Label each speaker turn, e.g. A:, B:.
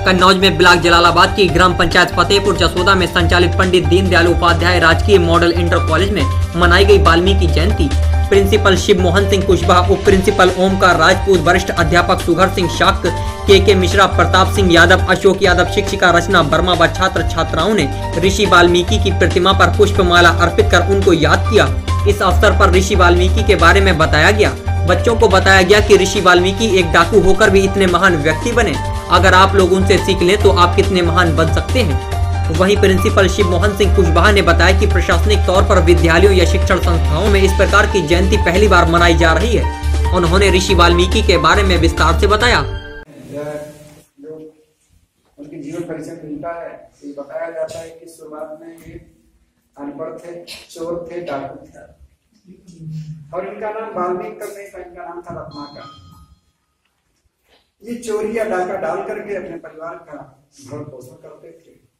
A: कन्नौज में ब्लॉक जलालाबाद की ग्राम पंचायत फतेहपुर जसोदा में संचालित पंडित दीनदयाल उपाध्याय राजकीय मॉडल इंटर कॉलेज में मनाई गई वाल्मीकि जयंती। प्रिंसिपल शिव मोहन सिंह कुशवाहा, उप प्रिंसिपल ओमकार राजपूत, वरिष्ठ अध्यापक सुघर सिंह शाक, के मिश्रा, प्रताप सिंह यादव, अशोक यादव, शिक्षिका रचना वर्मा व छात्र छात्राओं ने ऋषि वाल्मीकि की प्रतिमा पर पुष्पमाला अर्पित कर उनको याद किया। इस अवसर पर ऋषि वाल्मीकि के बारे में बताया गया। बच्चों को बताया गया कि ऋषि वाल्मीकि एक डाकू होकर भी इतने महान व्यक्ति बने। अगर आप लोग उनसे सीख लें तो आप कितने महान बन सकते हैं। वहीं प्रिंसिपल शिव मोहन सिंह कुशवाहा ने बताया कि प्रशासनिक तौर पर विद्यालयों या शिक्षण संस्थाओं में इस प्रकार की जयंती पहली बार मनाई जा रही है। उन्होंने ऋषि वाल्मीकि के बारे में विस्तार से बताया।
B: उनकी जीवन परिचय मिलता है तो बताया जाता है कि शुरुआत में ये अनपढ़ थे, चोर थे, डाकू थे और इनका नाम वाल्मीकि तक नहीं था, इनका नाम था रत्नाकर। ये चोरी या डाका डाल करके अपने परिवार का भरण पोषण करते थे।